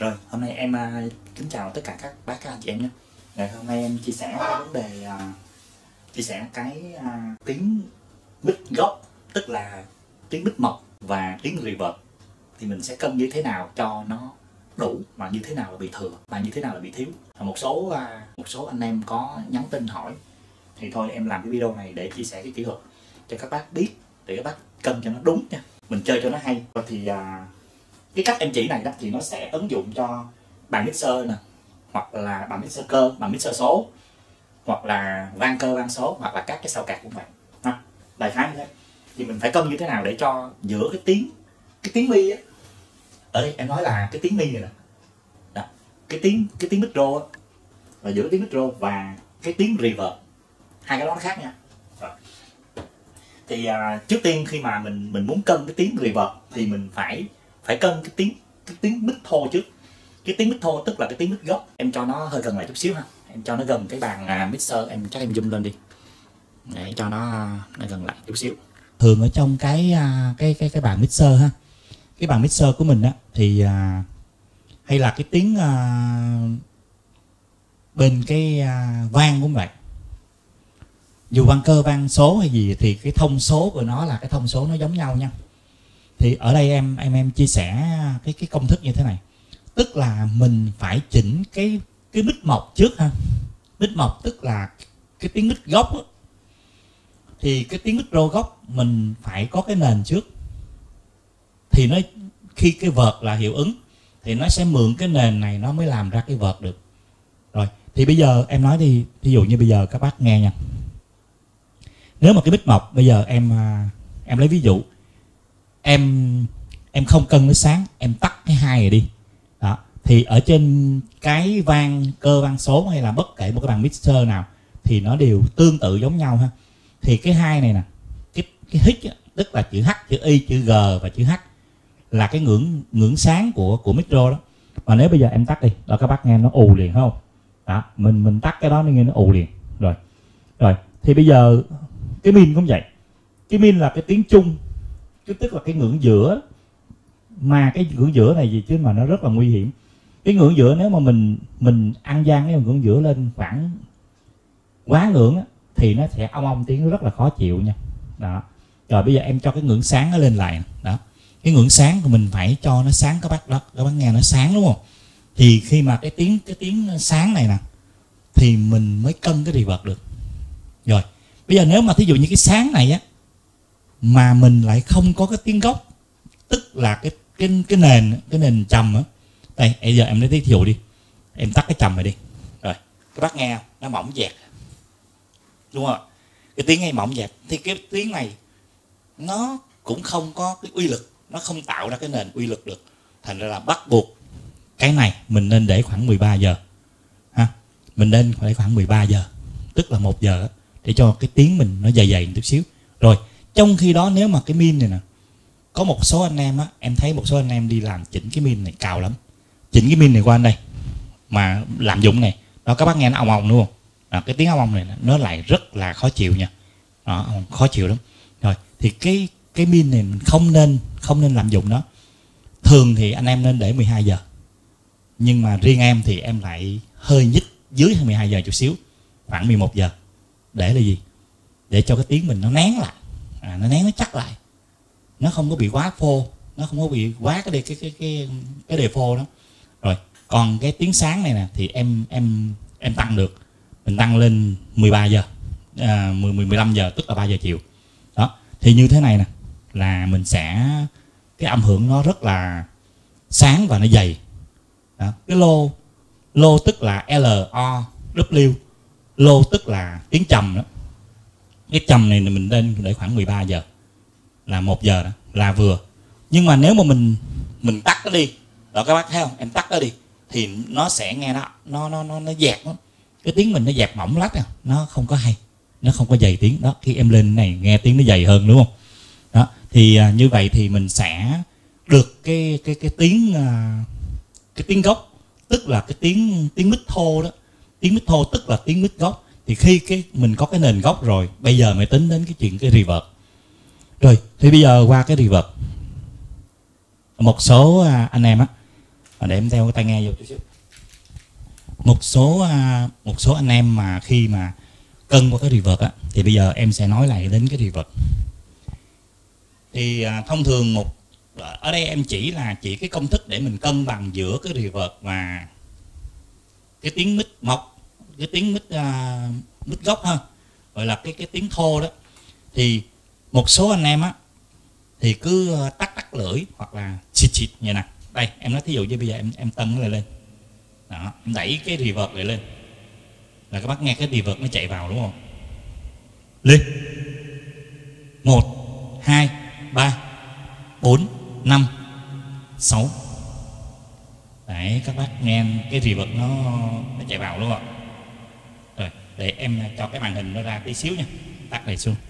Rồi, hôm nay em kính chào tất cả các bác các anh chị em nhé. Ngày hôm nay em chia sẻ cái vấn đề tiếng mic gốc, tức là tiếng mic mộc và tiếng reverb thì mình sẽ cân như thế nào cho nó đủ, mà như thế nào là bị thừa và như thế nào là bị thiếu. Một số anh em có nhắn tin hỏi thì thôi em làm cái video này để chia sẻ cái kỹ thuật cho các bác biết, để các bác cân cho nó đúng nha, mình chơi cho nó hay. Thì cái cách em chỉ này đó thì nó sẽ ứng dụng cho bàn mixer nè, hoặc là bàn mixer cơ, bàn mixer số, hoặc là van cơ van số, hoặc là các cái sao cạc cũng vậy ha. Đại khái như thế thì mình phải cân như thế nào để cho giữa cái tiếng mi á, ở đây em nói là cái tiếng mi này nè đó, cái tiếng micro á, và giữa tiếng micro và cái tiếng reverb, hai cái đó nó khác nha. Rồi. Thì trước tiên khi mà mình muốn cân cái tiếng reverb thì mình phải cân cái tiếng mic thô trước. Cái tiếng mic thô tức là cái tiếng mic gốc. Em cho nó hơi gần lại chút xíu ha, em cho nó gần cái bàn mixer, em zoom lên đi để cho nó gần lại chút xíu. Thường ở trong cái bàn mixer ha, cái bàn mixer của mình á thì hay là cái tiếng bên cái van cũng vậy, dù van cơ van số hay gì thì cái thông số của nó là cái thông số nó giống nhau nha. Thì ở đây em chia sẻ cái công thức như thế này, tức là mình phải chỉnh cái mic mộc trước ha. Mic mộc tức là cái tiếng mic gốc á, thì cái tiếng micro gốc mình phải có cái nền trước, thì nó khi cái vợt là hiệu ứng thì nó sẽ mượn cái nền này nó mới làm ra cái vợt được. Rồi thì bây giờ em nói đi, ví dụ như bây giờ các bác nghe nha, nếu mà cái mic mộc bây giờ em lấy ví dụ, em không cân nó sáng, em tắt cái hai này đi đó, thì ở trên cái van cơ van số hay là bất kể một cái bàn mixer nào thì nó đều tương tự giống nhau ha. Thì cái hai này nè, cái hít tức là chữ H, chữ Y, chữ G và chữ H là cái ngưỡng sáng của micro đó. Mà nếu bây giờ em tắt đi là các bác nghe nó ù liền không đó, mình tắt cái đó nó nghe nó ù liền. Rồi thì bây giờ cái min cũng vậy, cái min là cái tiếng chung, tức là cái ngưỡng giữa, mà cái ngưỡng giữa này gì chứ mà nó rất là nguy hiểm. Cái ngưỡng giữa nếu mà mình ăn gian cái ngưỡng giữa lên khoảng quá ngưỡng á, thì nó sẽ ong tiếng, nó rất là khó chịu nha. Đó. Rồi bây giờ em cho cái ngưỡng sáng nó lên lại đó. Cái ngưỡng sáng của mình phải cho nó sáng các bác đó, các bác nghe nó sáng đúng không? Thì khi mà cái tiếng sáng này nè thì mình mới cân cái reverb được. Rồi, bây giờ nếu mà thí dụ như cái sáng này á mà mình lại không có cái tiếng gốc, tức là cái nền trầm á. Đây, bây giờ em lấy thí dụ đi. Em tắt cái trầm này đi. Rồi, các bác nghe không? Nó mỏng dẹt. Đúng không? Cái tiếng này mỏng dẹt thì cái tiếng này nó cũng không có cái uy lực, nó không tạo ra cái nền uy lực được. Thành ra là bắt buộc cái này mình nên để khoảng 13 giờ. Ha. Mình nên để khoảng 13 giờ, tức là 1 giờ để cho cái tiếng mình nó dày một chút xíu. Rồi, trong khi đó nếu mà cái min này nè, có một số anh em á, em thấy một số anh em đi làm chỉnh cái min này cào lắm. Chỉnh cái min này qua anh đây mà làm dụng này, đó các bác nghe nó ong đúng không? Đó, cái tiếng ong này nó lại rất là khó chịu nha. Đó, khó chịu lắm. Rồi, thì cái min này mình không nên làm dụng nó. Thường thì anh em nên để 12 giờ. Nhưng mà riêng em thì em lại hơi nhích dưới 12 giờ chút xíu, khoảng 11 giờ. Để là gì? Để cho cái tiếng mình nó nén lại, nó nén, nó chắc lại, nó không có bị quá phô, nó không có bị quá cái đề phô đó. Rồi còn cái tiếng sáng này nè thì em tăng được, mình tăng lên 13 giờ, 15 giờ, tức là 3 giờ chiều đó. Thì như thế này nè là mình sẽ, cái âm hưởng nó rất là sáng và nó dày đó. Cái lô tức là LOW, lô tức là tiếng trầm đó. Cái trầm này mình nên để khoảng 13 giờ, là 1 giờ đó là vừa. Nhưng mà nếu mà mình tắt nó đi đó, các bác thấy không, em tắt nó đi thì nó sẽ nghe nó dẹt lắm. Cái tiếng mình nó dẹt mỏng lắm, nó không có hay, nó không có dày tiếng đó. Khi em lên này nghe tiếng nó dày hơn đúng không đó. Thì như vậy thì mình sẽ được cái tiếng gốc, tức là cái tiếng mic thô đó. Tiếng mic thô tức là tiếng mic gốc. Thì khi mình có cái nền gốc rồi, bây giờ mới tính đến cái chuyện cái reverb. Rồi thì bây giờ qua cái reverb, một số anh em á Để em đeo cái tai nghe vô chút xíu. Một số anh em mà khi mà cân qua cái reverb á, thì bây giờ em sẽ nói lại đến cái reverb. Thì thông thường ở đây em chỉ cái công thức để mình cân bằng giữa cái reverb và cái tiếng mic mộc, cái tiếng mic gốc ha, gọi là cái tiếng thô đó. Thì một số anh em á thì cứ tắt lưỡi hoặc là xịt như nè. Đây em nói thí dụ như bây giờ em tăng nó lên, đó, em đẩy cái reverb lại lên là các bác nghe cái reverb nó chạy vào, đúng không? Lên 1 2 3 4 5 6. Đấy, các bác nghe cái reverb nó chạy vào, đúng không? Rồi để em cho cái màn hình nó ra tí xíu nha, tắt này xuống.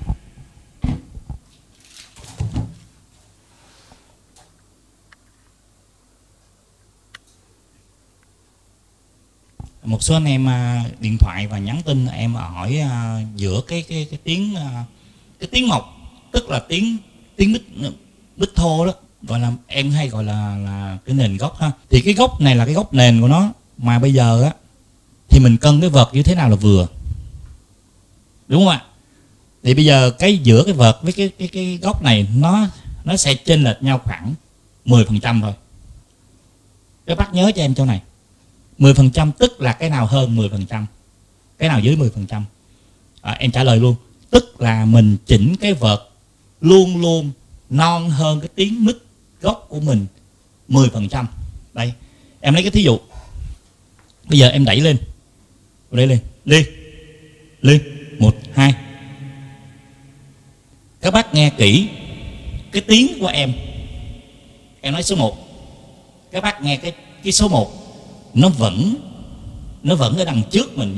Một số anh em điện thoại và nhắn tin em hỏi giữa cái tiếng mộc, tức là tiếng mic thô đó, gọi là em hay gọi là cái nền gốc ha. Thì cái gốc này là cái gốc nền của nó, mà bây giờ á thì mình cân cái vợt như thế nào là vừa, đúng không ạ? Thì bây giờ cái giữa cái vợt với cái gốc này nó sẽ chênh lệch nhau khoảng 10% thôi. Các bác nhớ cho em chỗ này, 10% tức là cái nào hơn 10%, cái nào dưới 10%. Em trả lời luôn, tức là mình chỉnh cái vợt luôn luôn non hơn cái tiếng mic gốc của mình 10%. Đây em lấy cái thí dụ, bây giờ em đẩy lên, lên 1 2. Các bác nghe kỹ cái tiếng của em nói số 1, các bác nghe cái số 1 nó vẫn ở đằng trước mình.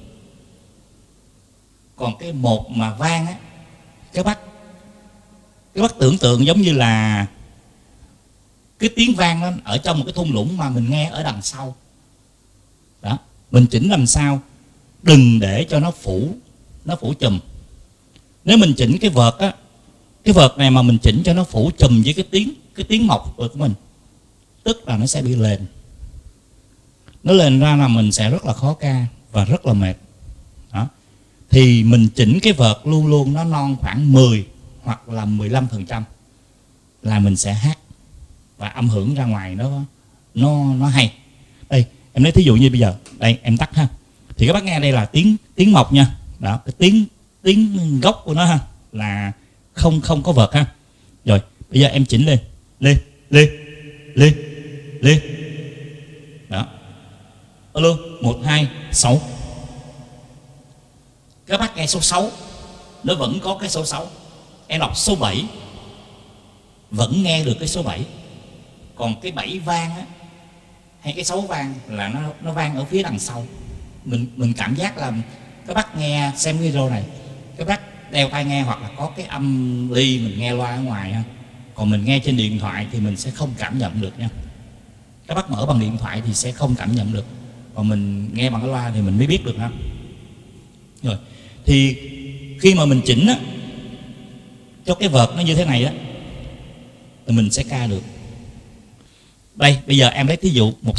Còn cái một mà vang á, các bác tưởng tượng giống như là cái tiếng vang nó ở trong một cái thung lũng mà mình nghe ở đằng sau đó. Mình chỉnh làm sao đừng để cho nó phủ chùm. Nếu mình chỉnh cái vợt á, cái vợt này mà mình chỉnh cho nó phủ chùm với cái tiếng mộc của mình, tức là nó sẽ bị lền. Nó lên ra là mình sẽ rất là khó ca và rất là mệt đó. Thì mình chỉnh cái vợt luôn luôn nó non khoảng 10 hoặc là 15% là mình sẽ hát và âm hưởng ra ngoài nó hay. Đây em lấy thí dụ như bây giờ đây em tắt ha, thì các bác nghe đây là tiếng mộc nha, đó, cái tiếng gốc của nó ha là không có vợt ha. Rồi bây giờ em chỉnh lên đó, alo 1 2 6. Các bác nghe số 6 nó vẫn có cái số 6. Em đọc số 7 vẫn nghe được cái số 7. Còn cái 7 vang á hay cái 6 vang là nó vang ở phía đằng sau. Mình cảm giác là các bác nghe xem video này, các bác đeo tai nghe hoặc là có cái âm ly mình nghe loa ở ngoài ha. Còn mình nghe trên điện thoại thì mình sẽ không cảm nhận được nha. Các bác mở bằng điện thoại thì sẽ không cảm nhận được, còn mình nghe bằng cái loa thì mình mới biết được ha. Rồi thì khi mà mình chỉnh á cho cái vợt nó như thế này á thì mình sẽ ca được. Đây bây giờ em lấy ví dụ một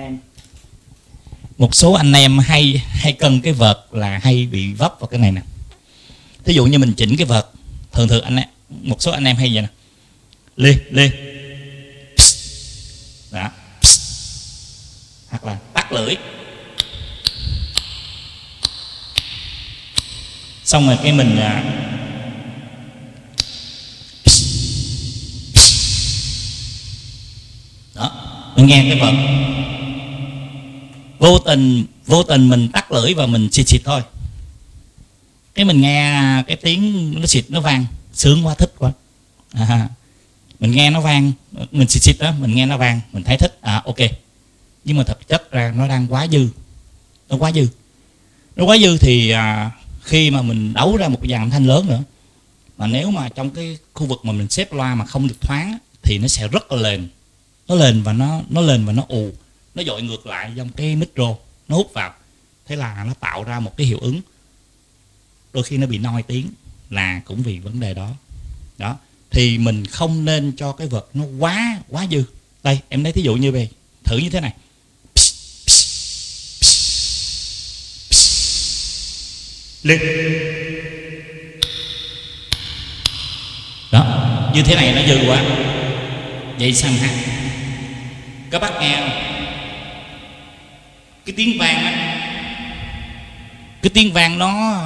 số anh em hay cân cái vợt là hay bị vấp vào cái này nè. Thí dụ như mình chỉnh cái vợt, thường một số anh em hay vậy nè, lê đó, hoặc là tắt lưỡi, xong rồi cái mình đó, mình nghe cái vợt vô tình mình tắt lưỡi và mình xịt thôi, cái mình nghe cái tiếng nó xịt nó vang sướng quá, thích quá. Mình nghe nó vang, mình xịt đó, mình nghe nó vang, mình thấy thích, ok. Nhưng mà thực chất ra nó đang quá dư, nó quá dư thì khi mà mình đấu ra một cái dàn âm thanh lớn nữa, mà nếu mà trong cái khu vực mà mình xếp loa mà không được thoáng thì nó sẽ rất là lền, nó lền và nó ù, nó dội ngược lại trong cái micro, nó hút vào, thế là nó tạo ra một cái hiệu ứng đôi khi nó bị noi tiếng, là cũng vì vấn đề đó. Thì mình không nên cho cái vật nó quá dư. Đây em lấy thí dụ như vậy, Thử như thế này. Lên. Đó, như thế này nó dư quá. Vậy sang hát. Các bác nghe không? Cái tiếng vang á, cái tiếng vang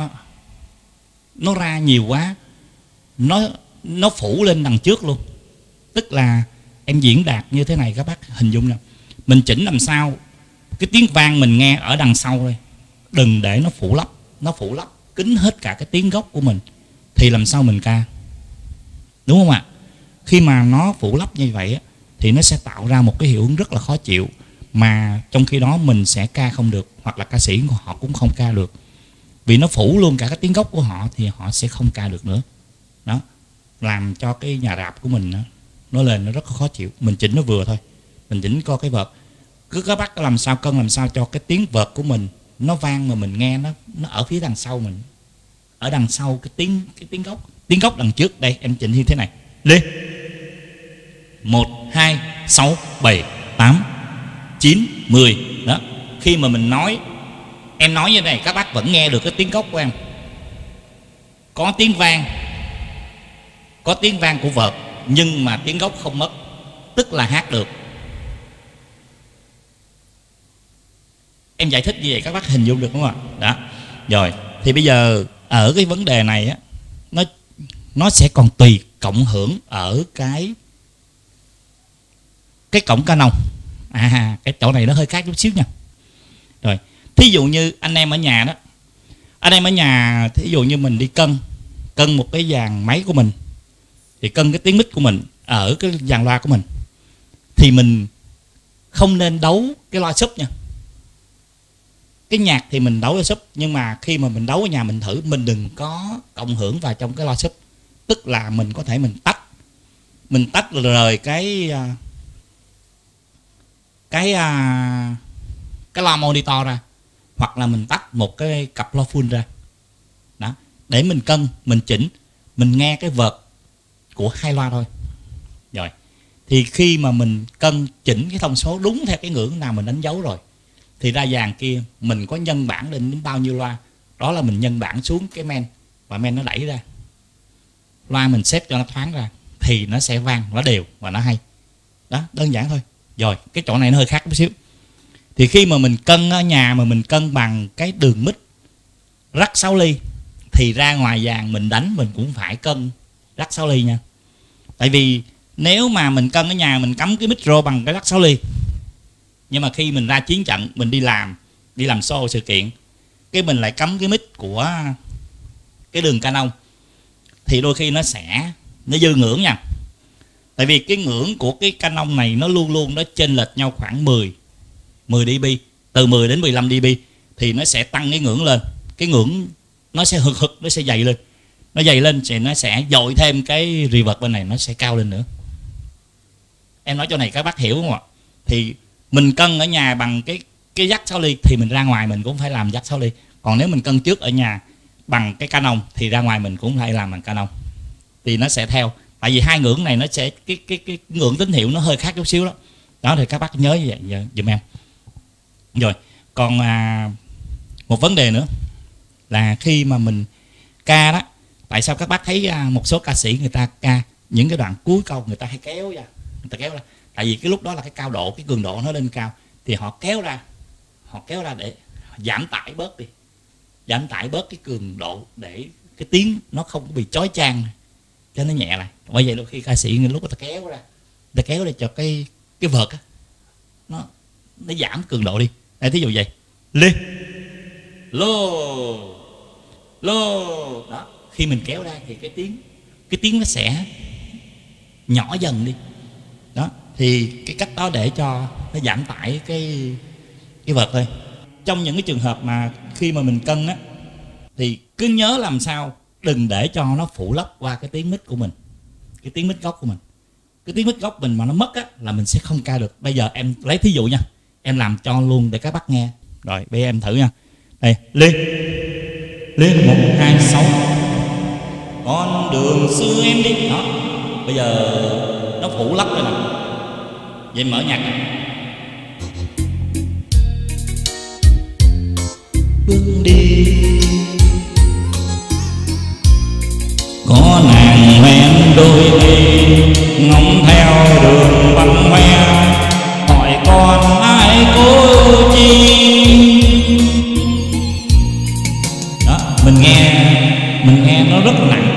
nó ra nhiều quá, nó phủ lên đằng trước luôn. Tức là em diễn đạt như thế này, các bác hình dung nè, mình chỉnh làm sao cái tiếng vang mình nghe ở đằng sau thôi, đừng để nó phủ lấp kín hết cả cái tiếng gốc của mình, thì làm sao mình ca, đúng không ạ? Khi mà nó phủ lấp như vậy á, thì nó sẽ tạo ra một cái hiệu ứng rất là khó chịu, mà trong khi đó mình sẽ ca không được, hoặc là ca sĩ của họ cũng không ca được, vì nó phủ luôn cả cái tiếng gốc của họ thì họ sẽ không ca được nữa. Đó, làm cho cái nhà rap của mình nó lên nó rất là khó chịu. Mình chỉnh nó vừa thôi, mình chỉnh coi cái vợt, cứ các bác làm sao cân làm sao cho cái tiếng vợt của mình nó vang mà mình nghe nó ở phía đằng sau mình, ở đằng sau cái tiếng gốc đằng trước. Đây em chỉnh như thế này, lên 1 2 6 7 8 9 10. Đó, khi mà mình nói, em nói như này, các bác vẫn nghe được cái tiếng gốc của em, có tiếng vang của vợt, nhưng mà tiếng gốc không mất, tức là hát được. Em giải thích như vậy các bác hình dung được đúng không ạ? Đó, rồi thì bây giờ ở cái vấn đề này á, nó sẽ còn tùy cộng hưởng ở cái cổng canon. Cái chỗ này nó hơi khác chút xíu nha. Rồi, thí dụ như anh em ở nhà đó, thí dụ như mình đi cân một cái dàn máy của mình, thì cân cái tiếng mic của mình ở cái dàn loa của mình, thì mình không nên đấu cái loa sub nha. Cái nhạc thì mình đấu loa sub, nhưng mà khi mà mình đấu ở nhà mình thử, mình đừng có cộng hưởng vào trong cái loa sub. Tức là mình có thể mình tách rời cái loa monitor ra, hoặc là mình tách một cái cặp loa full ra. Đó, để mình cân, mình chỉnh, mình nghe cái vợt của hai loa thôi. Rồi, thì khi mà mình cân chỉnh cái thông số đúng theo cái ngưỡng nào mình đánh dấu rồi, thì ra dàn kia mình có nhân bản lên đến bao nhiêu loa, đó là mình nhân bản xuống cái men, và men nó đẩy ra, loa mình xếp cho nó thoáng ra, thì nó sẽ vang, nó đều và nó hay. Đó, đơn giản thôi. Rồi, cái chỗ này nó hơi khác một xíu. Thì khi mà mình cân ở nhà mà mình cân bằng cái đường mic rắc 6 ly, thì ra ngoài dàn mình đánh mình cũng phải cân rắc 6 ly nha. Tại vì nếu mà mình cân ở nhà mình cắm cái micro bằng cái rắc 6 ly, nhưng mà khi mình ra chiến trận, mình đi làm show sự kiện, cái mình lại cắm cái mic của cái đường Canon, thì đôi khi nó dư ngưỡng nha. Tại vì cái ngưỡng của cái Canon này nó luôn luôn nó chênh lệch nhau khoảng 10 dB, từ 10 đến 15 dB, thì nó sẽ tăng cái ngưỡng lên. Cái ngưỡng nó sẽ hực, nó sẽ dày lên. Nó dày lên thì nó sẽ dội thêm cái reverb bên này, nó sẽ cao lên nữa. Em nói chỗ này các bác hiểu không ạ? Thì mình cân ở nhà bằng cái jack 6 ly, thì mình ra ngoài mình cũng phải làm jack 6 ly. Còn nếu mình cân trước ở nhà bằng cái Canon, thì ra ngoài mình cũng phải làm bằng Canon. Thì nó sẽ theo. Tại vì hai ngưỡng này nó sẽ cái ngưỡng tín hiệu nó hơi khác chút xíu đó. Đó thì các bác nhớ như vậy giùm em. Rồi, còn một vấn đề nữa là khi mà mình ca đó, tại sao các bác thấy một số ca sĩ người ta ca những cái đoạn cuối câu người ta hay kéo ra, tại vì cái lúc đó là cái cao độ, cái cường độ nó lên cao, thì họ kéo ra để giảm tải bớt cái cường độ, để cái tiếng nó không có bị chói chang, cho nó nhẹ lại. Bởi vậy đôi khi ca sĩ lúc người ta kéo ra cho cái vợt á, nó giảm cường độ đi. Đây, thí dụ vậy, lên lô đó, khi mình kéo ra thì cái tiếng nó sẽ nhỏ dần đi. Đó, thì cái cách đó để cho nó giảm tải cái vợt thôi. Trong những cái trường hợp mà khi mà mình cân á, thì cứ nhớ làm sao đừng để cho nó phủ lấp qua cái tiếng mic của mình, cái tiếng mic gốc của mình. Cái tiếng mic gốc mình mà nó mất á là mình sẽ không ca được. Bây giờ em lấy thí dụ nha, em làm cho luôn để các bác nghe. Rồi bây giờ em thử nha. Đây, lên 1 2 6 con đường xưa em đi. Đó, bây giờ nó phủ lấp rồi nè. Vậy mở nhạc nè. bước đi. Có nàng men đôi mi ngóng theo đường văn hoe, hỏi con ai cô chi. Đó, mình nghe nó rất là nặng.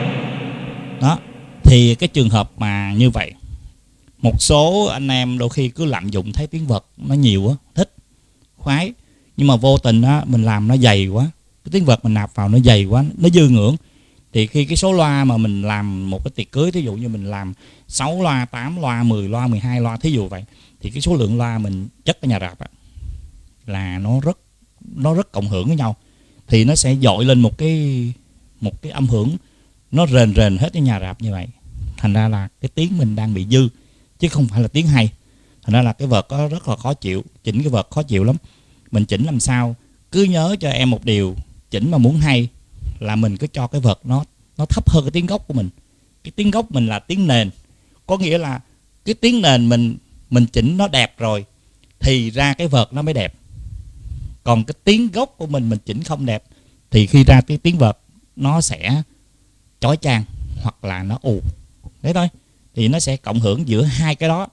Đó, thì cái trường hợp mà như vậy, một số anh em đôi khi cứ lạm dụng thấy tiếng vật nó nhiều quá, thích, khoái, nhưng mà vô tình á mình làm nó dày quá, cái tiếng vật mình nạp vào nó dày quá, nó dư ngưỡng. Thì khi cái số loa mà mình làm một cái tiệc cưới, thí dụ như mình làm 6 loa, 8 loa, 10 loa, 12 loa, thí dụ vậy, thì cái số lượng loa mình chất ở nhà rạp á, là nó rất cộng hưởng với nhau, thì nó sẽ dội lên một cái âm hưởng nó rền rền hết cái nhà rạp như vậy. Thành ra là cái tiếng mình đang bị dư chứ không phải là tiếng hay. Thành ra là cái vợt có rất là khó chịu, chỉnh cái vợt khó chịu lắm. Mình chỉnh làm sao, cứ nhớ cho em một điều, chỉnh mà muốn hay là mình cứ cho cái vợt nó thấp hơn cái tiếng gốc của mình. Cái tiếng gốc mình là tiếng nền, có nghĩa là cái tiếng nền mình chỉnh nó đẹp rồi thì ra cái vợt nó mới đẹp. Còn cái tiếng gốc của mình chỉnh không đẹp thì khi ra cái tiếng vợt nó sẽ chói chang hoặc là nó ù. Đấy thôi, thì nó sẽ cộng hưởng giữa hai cái đó.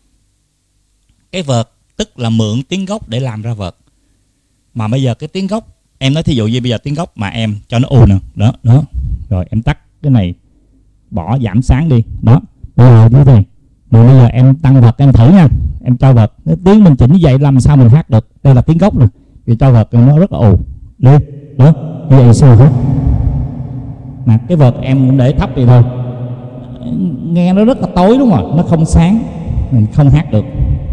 Cái vợt tức là mượn tiếng gốc để làm ra vợt. Mà bây giờ cái tiếng gốc, em nói thí dụ như bây giờ tiếng gốc mà em cho nó ù nè, đó, rồi em tắt cái này, bỏ giảm sáng đi, đó, bây giờ như thế. Rồi bây giờ em tăng vợt em thử nha, em cho vợt, tiếng mình chỉnh như vậy làm sao mình hát được? Đây là tiếng gốc nè, thì cho vợt nó rất là ù, đi, đó, như vậy sao hết? Mà cái vợt em cũng để thấp vậy thôi, nghe nó rất là tối đúng không? Nó không sáng, mình không hát được.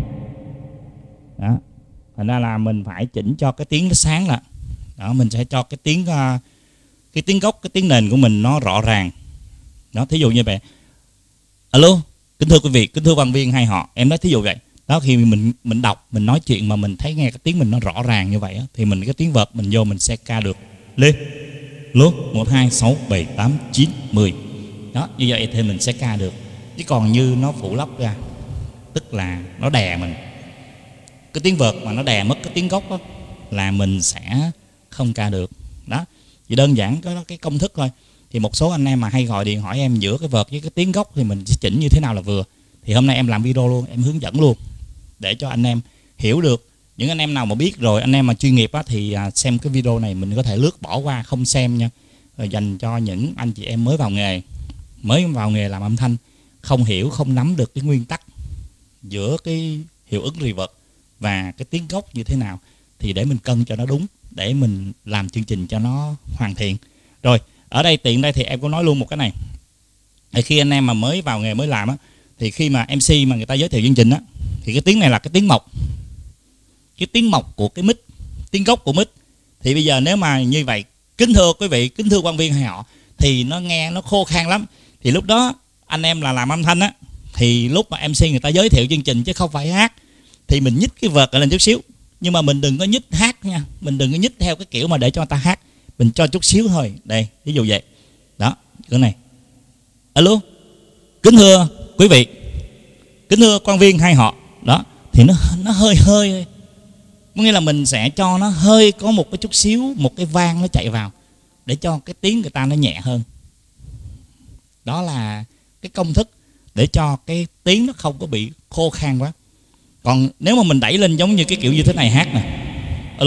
Đó, thành ra là mình phải chỉnh cho cái tiếng nó sáng lại. Đó, mình sẽ cho cái tiếng gốc, cái tiếng nền của mình nó rõ ràng. Đó, thí dụ như vậy. Alo, kính thưa quý vị, kính thưa văn viên hay họ, em nói thí dụ vậy. Đó, khi mình đọc, mình nói chuyện mà mình thấy nghe cái tiếng mình nó rõ ràng như vậy á, thì mình cái tiếng vợt mình vô mình sẽ ca được. Lên. Lốt 1 2 6 7 8 9 10. Đó, như vậy thì mình sẽ ca được. Chứ còn như nó phủ lấp ra, tức là nó đè mình. Cái tiếng vợt mà nó đè mất cái tiếng gốc đó, là mình sẽ không ca được. Đó, chỉ đơn giản có cái công thức thôi. Thì một số anh em mà hay gọi điện hỏi em giữa cái vợt với cái tiếng gốc thì mình sẽ chỉnh như thế nào là vừa. Thì hôm nay em làm video luôn, em hướng dẫn luôn để cho anh em hiểu được. Những anh em nào mà biết rồi, anh em mà chuyên nghiệp á, thì xem cái video này mình có thể lướt bỏ qua không xem nha. Rồi dành cho những anh chị em mới vào nghề làm âm thanh, không hiểu, không nắm được cái nguyên tắc giữa cái hiệu ứng reverb và cái tiếng gốc như thế nào, thì để mình cân cho nó đúng, để mình làm chương trình cho nó hoàn thiện. Rồi, ở đây tiện đây thì em có nói luôn một cái này. Thì khi anh em mà mới vào nghề mới làm á, thì khi mà MC mà người ta giới thiệu chương trình á, thì cái tiếng này là cái tiếng mộc. Cái tiếng mộc của cái mic, tiếng gốc của mic. Thì bây giờ nếu mà như vậy, kính thưa quý vị, kính thưa quan viên hay họ, thì nó nghe nó khô khan lắm. Thì lúc đó anh em là làm âm thanh á, thì lúc mà MC người ta giới thiệu chương trình chứ không phải hát, thì mình nhích cái vợt lên chút xíu. Nhưng mà mình đừng có nhích hát nha, mình đừng có nhích theo cái kiểu mà để cho người ta hát, mình cho chút xíu thôi. Đây, ví dụ vậy. Đó, cái này. Alo, kính thưa quý vị, kính thưa quan viên hay họ. Đó, thì nó hơi hơi, có nghĩa là mình sẽ cho nó hơi có một cái chút xíu, một cái vang nó chạy vào để cho cái tiếng người ta nó nhẹ hơn. Đó là cái công thức để cho cái tiếng nó không có bị khô khan quá. Còn nếu mà mình đẩy lên giống như cái kiểu như thế này hát nè. Alo,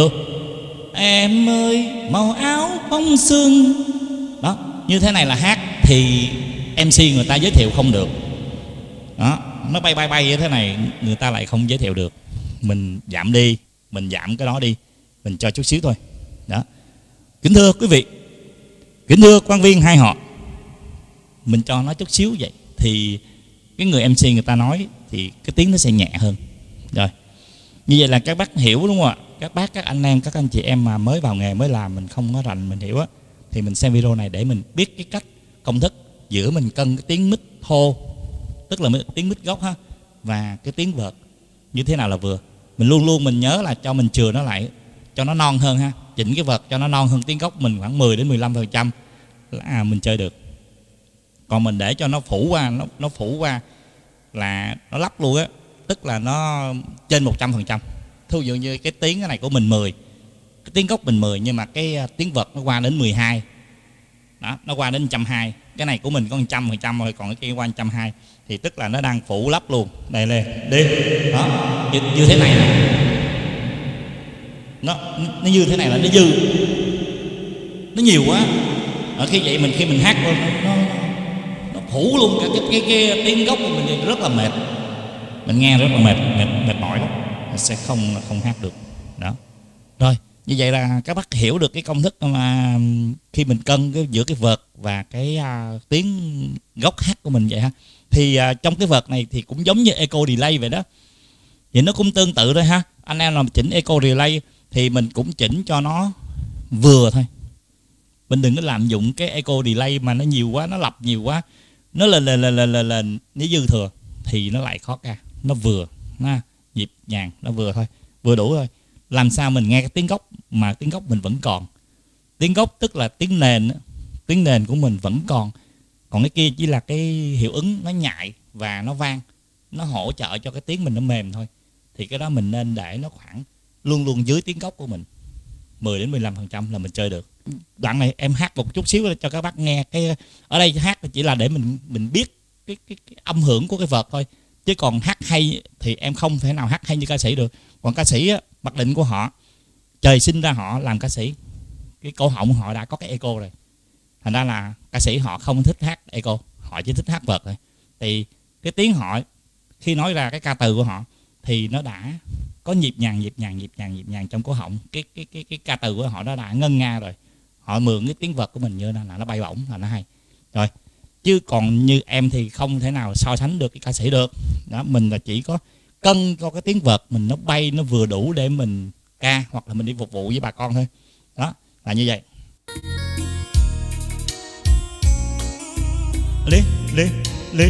em ơi màu áo bông sương. Đó, như thế này là hát thì MC người ta giới thiệu không được. Đó, nó bay như thế này người ta lại không giới thiệu được. Mình giảm đi, mình giảm cái đó đi, mình cho chút xíu thôi. Đó, kính thưa quý vị, kính thưa quan viên hai họ, mình cho nó chút xíu vậy thì cái người MC người ta nói thì cái tiếng nó sẽ nhẹ hơn. Rồi, như vậy là các bác hiểu đúng không ạ? Các bác, các anh em, các anh chị em mà mới vào nghề mới làm, mình không có rành mình hiểu á, thì mình xem video này để mình biết cái cách công thức giữa mình cân cái tiếng mic thô, tức là tiếng mic gốc ha, và cái tiếng vợt như thế nào là vừa. Mình luôn luôn mình nhớ là cho mình chừa nó lại cho nó non hơn ha, chỉnh cái vợt cho nó non hơn tiếng gốc mình khoảng 10 đến 15% là mình chơi được. Còn mình để cho nó phủ qua, nó phủ qua là nó lắp luôn á, tức là nó trên 100%. Thí dụ như cái tiếng cái này của mình 10, cái tiếng gốc mình 10 nhưng mà cái tiếng vợt nó qua đến 12 đó, nó qua đến 120. Cái này của mình có 100% rồi, còn cái kia qua 120 thì tức là nó đang phủ lấp luôn. Đây lên đi đó, như thế này nè, nó như thế này là nó dư, nó nhiều quá. Ở khi vậy khi mình hát nó phủ luôn cả cái tiếng gốc của mình, rất là mệt, mình nghe rất là mệt mỏi lắm, mình sẽ không hát được đó. Rồi như vậy là các bác hiểu được cái công thức mà khi mình cân giữa cái vợt và cái tiếng gốc hát của mình vậy ha. Thì trong cái vợt này thì cũng giống như echo delay vậy đó, thì nó cũng tương tự thôi ha. Anh em làm chỉnh echo delay thì mình cũng chỉnh cho nó vừa thôi, mình đừng có lạm dụng cái echo delay mà nó nhiều quá, nó lặp nhiều quá, nó lên nó dư thừa thì nó lại khó ca. Nó vừa, nó nhịp nhàng, nó vừa thôi, vừa đủ thôi. Làm sao mình nghe cái tiếng gốc mà tiếng gốc mình vẫn còn. Tiếng gốc tức là tiếng nền, tiếng nền của mình vẫn còn. Còn cái kia chỉ là cái hiệu ứng nó nhại và nó vang, nó hỗ trợ cho cái tiếng mình nó mềm thôi. Thì cái đó mình nên để nó khoảng luôn dưới tiếng gốc của mình 10 đến 15% là mình chơi được. Đoạn này em hát một chút xíu cho các bác nghe. Cái ở đây hát chỉ là để mình biết cái âm hưởng của cái vợt thôi, chứ còn hát hay thì em không thể nào hát hay như ca sĩ được. Còn ca sĩ á, mặc định của họ trời sinh ra họ làm ca sĩ, cái cổ họng họ đã có cái echo rồi, thành ra là ca sĩ họ không thích hát echo, họ chỉ thích hát vợt thôi. Thì cái tiếng họ khi nói ra cái ca từ của họ thì nó đã có nhịp nhàng trong cổ họng. Cái ca từ của họ nó đã ngân nga rồi, họ mượn cái tiếng vợt của mình như là nó bay bổng là nó hay rồi. Chứ còn như em thì không thể nào so sánh được cái ca sĩ được đó. Mình là chỉ có cân cho cái tiếng vợt mình nó bay, nó vừa đủ để mình ca hoặc là mình đi phục vụ với bà con thôi. Đó là như vậy. Đi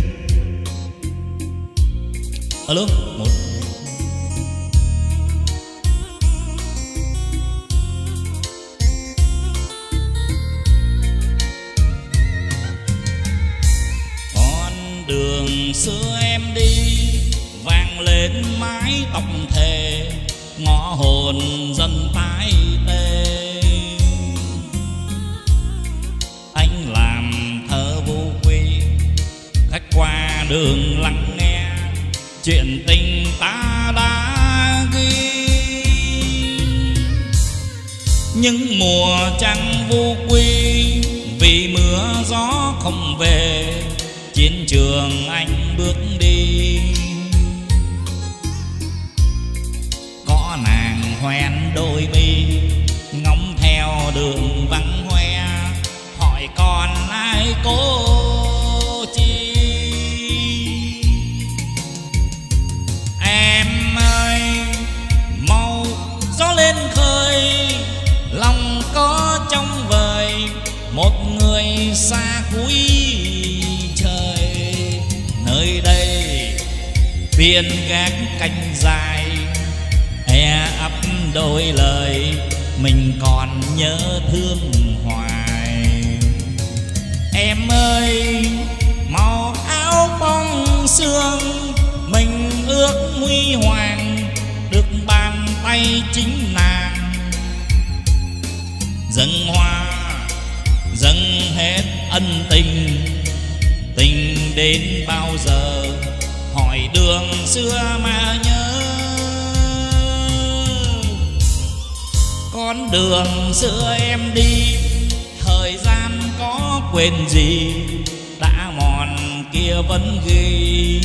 alo một. Đường xưa em đi vang lên mái tóc thề, ngõ hồn dân tái tê. Anh làm thơ vô quy, khách qua đường lắng nghe chuyện tình ta đã ghi. Những mùa trăng vô quy vì mưa gió không về, chiến trường anh bước đi. Có nàng hoen đôi mi ngóng theo đường vắng hoe, hỏi còn ai cố chi. Em ơi mau gió lên khơi, lòng có trong vời một người xa cuối. Nơi đây phiên gác canh dài, e ấp đôi lời mình còn nhớ thương hoài. Em ơi màu áo bóng sương, mình ước huy hoàng được bàn tay chính nàng. Dâng hoa dâng hết ân tình, tình đến bao giờ hỏi đường xưa mà nhớ. Con đường xưa em đi, thời gian có quên gì, đã mòn kia vẫn ghi.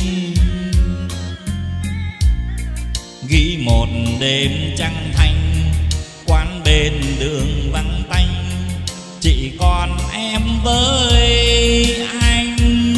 Ghi một đêm trăng thanh, quán bên đường vắng tanh, chỉ còn em với anh.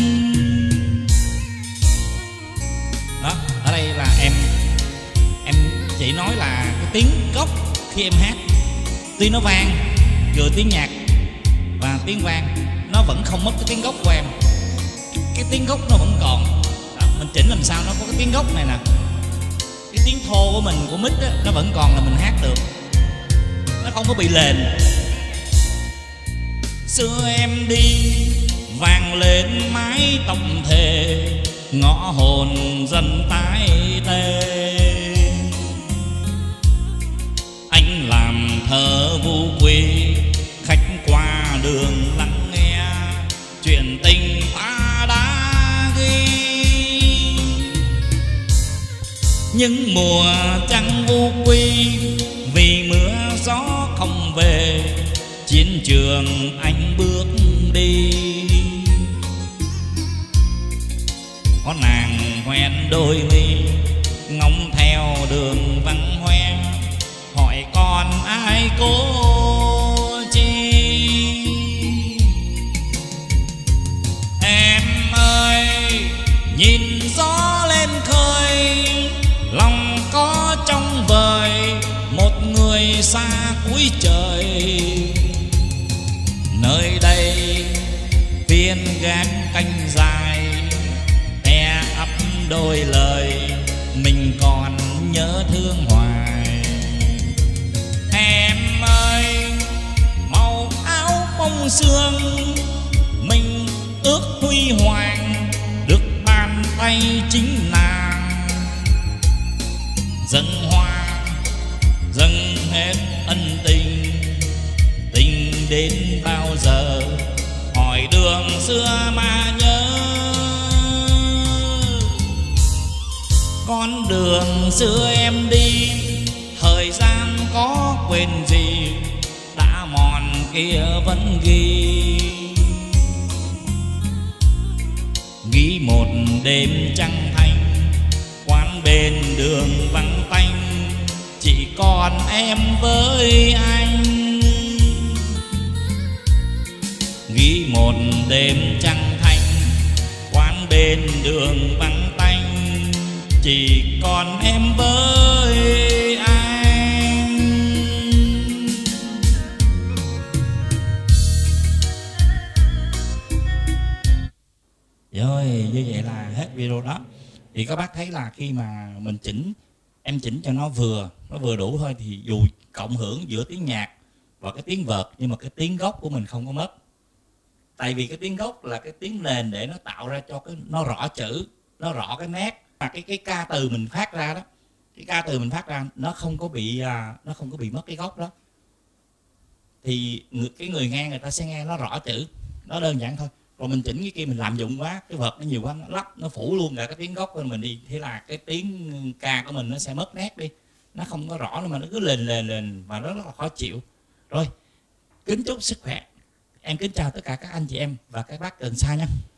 Đó, ở đây là em chỉ nói là cái tiếng gốc khi em hát tuy nó vang, vừa tiếng nhạc và tiếng vang, nó vẫn không mất cái tiếng gốc của em. Cái tiếng gốc nó vẫn còn. Đó, mình chỉnh làm sao nó có cái tiếng gốc này nè, cái tiếng thô của mình của mic á, nó vẫn còn là mình hát được, nó không có bị lền. Xưa em đi vang lên mái tóc thề, ngõ hồn dân tái tê. Anh làm thờ vu quy, khách qua đường lắng nghe chuyện tình ta đã ghi. Những mùa trăng vu quy, vì mưa gió không về, chiến trường anh bước đi. Có nàng hoen đôi mi, ngóng theo đường vắng hoe, hỏi con ai cô chi. Em ơi nhìn gió lên khơi, lòng có trong vời một người xa cuối trời. Nơi đây viên ghép canh dài, e ấp đôi lời mình còn nhớ thương hoài. Em ơi màu áo bông sương, mình ước huy hoàng được bàn tay chính nàng. Dâng hoa dâng hết ân tình, tình đến bao giờ hỏi đường xưa mà nhớ. Con đường xưa em đi, thời gian có quên gì, đã mòn kia vẫn ghi. Nghĩ một đêm trăng thanh, quán bên đường vắng tanh, chỉ còn em với anh. Nghĩ một đêm trăng thanh, quán bên đường vắng tanh, chỉ còn em với anh. Rồi như vậy là hết video đó. Thì các bác thấy là khi mà mình chỉnh, em chỉnh cho nó vừa đủ thôi, thì dù cộng hưởng giữa tiếng nhạc và cái tiếng vợt, nhưng mà cái tiếng gốc của mình không có mất. Tại vì cái tiếng gốc là cái tiếng nền để nó tạo ra cho cái nó rõ chữ, nó rõ cái nét. Mà cái ca từ mình phát ra đó, cái ca từ mình phát ra nó không có bị mất cái gốc đó. Thì cái người nghe người ta sẽ nghe nó rõ chữ, nó đơn giản thôi. Còn mình chỉnh cái kia mình lạm dụng quá, cái vợt nó nhiều quá, nó lắp, nó phủ luôn cả cái tiếng gốc của mình đi. Thế là cái tiếng ca của mình nó sẽ mất nét đi, nó không có rõ nữa, mà nó cứ lên và nó rất là khó chịu. Rồi, kính chúc sức khỏe. Em kính chào tất cả các anh chị em và các bác gần xa nha.